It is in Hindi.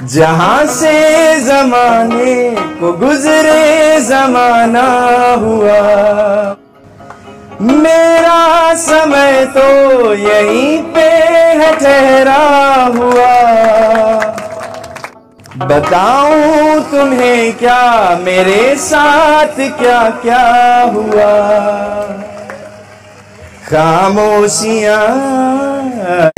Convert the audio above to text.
जहां से जमाने को गुजरे जमाना हुआ, मेरा समय तो यहीं पे है ठहरा हुआ। बताऊं तुम्हें क्या मेरे साथ क्या क्या हुआ। खामोशियां